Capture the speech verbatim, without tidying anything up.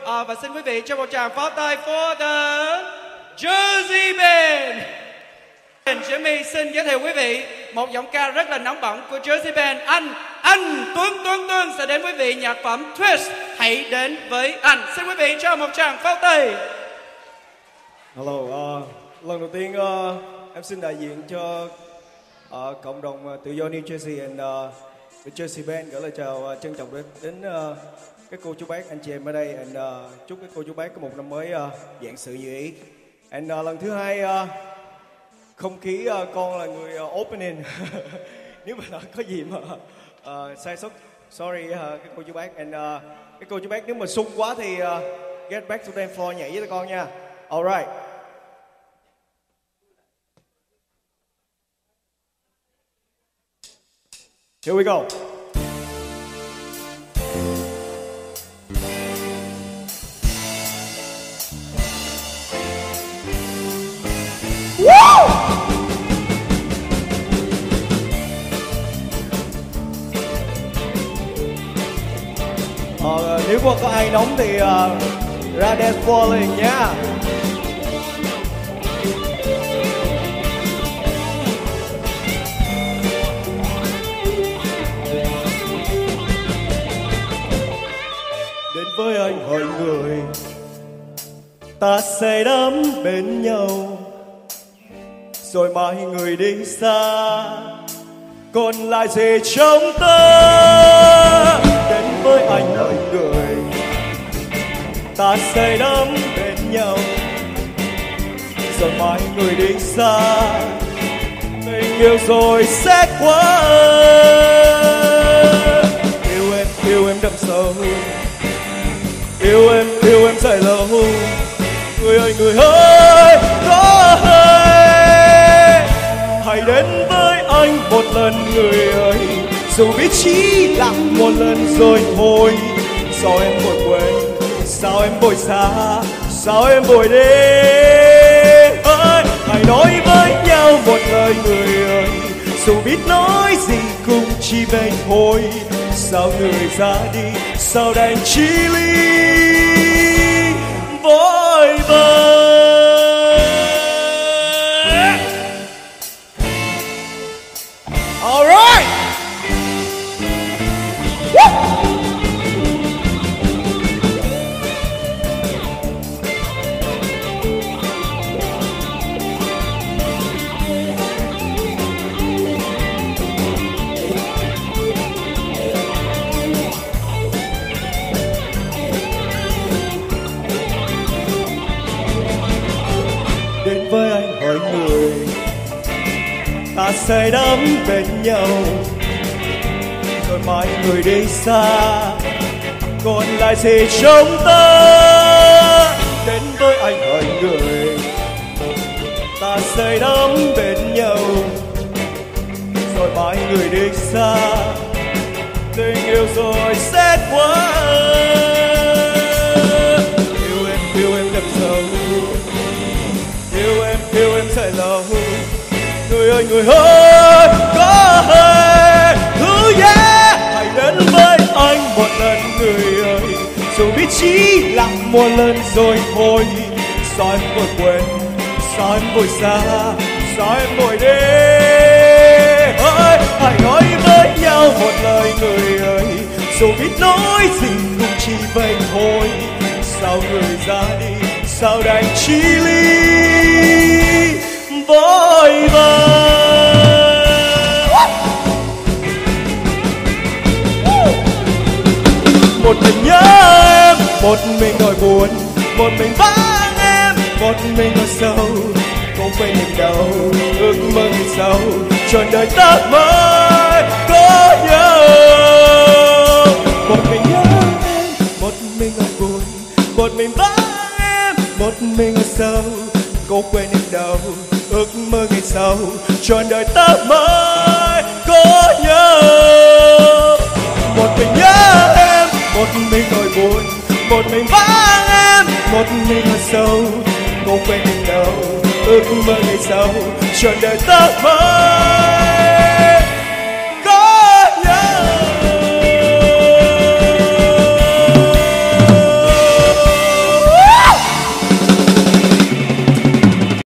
À, và xin quý vị cho một tràng pháo tay for the Jersey Band. Jimmy xin giới thiệu quý vị một giọng ca rất là nóng bỏng của Jersey Band. Anh, anh Tuấn Tuấn Tuấn sẽ đến quý vị nhạc phẩm Twist. Hãy đến với anh. Xin quý vị cho một tràng pháo tay. Hello, uh, lần đầu tiên uh, em xin đại diện cho uh, cộng đồng uh, tự do New Jersey and uh, the Jersey Band gửi lời chào uh, trân trọng đến, đến uh, các cô chú bác anh chị em ở đây, and uh, chúc các cô chú bác có một năm mới uh, vạn sự như ý. And uh, lần thứ hai uh, không khí uh, con là người uh, opening. Nếu mà có gì mà uh, sai sót, sorry uh, các cô chú bác. And uh, các cô chú bác nếu mà sung quá thì uh, get back to dance floor nhảy với con nha. Alright. Here we go. Woo! Ờ, nếu mà có ai nóng thì uh, ra dance floor liền nha. Đến với anh hỏi người, ta say đắm bên nhau, rồi mai người đi xa, còn lại gì trong ta. Đến với anh hỏi người, ta say đắm bên nhau, rồi mai người đi xa, tình yêu rồi sẽ qua. Yêu em, yêu em đậm sâu, yêu em, yêu em dài lâu. Người ơi, người ơi, có hay hãy đến với anh một lần người ơi, dù biết chỉ là một lần rồi thôi. Sao em vội quên, sao em vội xa, sao em vội đến. Ơi, hãy nói với nhau một lời người ơi, dù biết nói gì cũng chỉ vậy thôi. Sao người ra đi, sao đành chia ly vội vàng. All right. Woo! Đến với anh hỏi người, ta say đắm bên nhau, rồi mai người đi xa, còn lại gì trong ta. Đến với anh hỏi người, ta say đắm bên nhau, rồi mai người đi xa, tình yêu rồi sẽ qua. Yêu em, yêu em đậm sâu, yêu em, yêu em dài lâu. Người ơi, người ơi, có hay thứ yeah. Hãy đến với anh một lần người ơi, dù biết chỉ là một lần rồi thôi. Sao em vội quên, sao em vội xa, sao em vội đi. Ơi, hãy nói với nhau một lời người ơi, dù biết nói gì cũng chỉ vậy thôi. Sao người ra đi, sao đành chia ly vội vàng. Một mình nhớ em, một mình nỗi buồn, một mình vắng em, một mình nỗi sâu. Không quên niềm đau, ước mơ ngày sau, trọn đời ta mới có nhau. Một mình nhớ em, một mình nỗi buồn, một mình vắng em, một mình nỗi sâu. Không quên niềm đau, ước mơ ngày sau, trọn đời ta mới có nhau. Một mình nhớ em, một mình nỗi buồn, một mình vắng em, một mình nỗi sâu. Không quên niềm đau, ước mơ ngày sau, trọn đời ta mới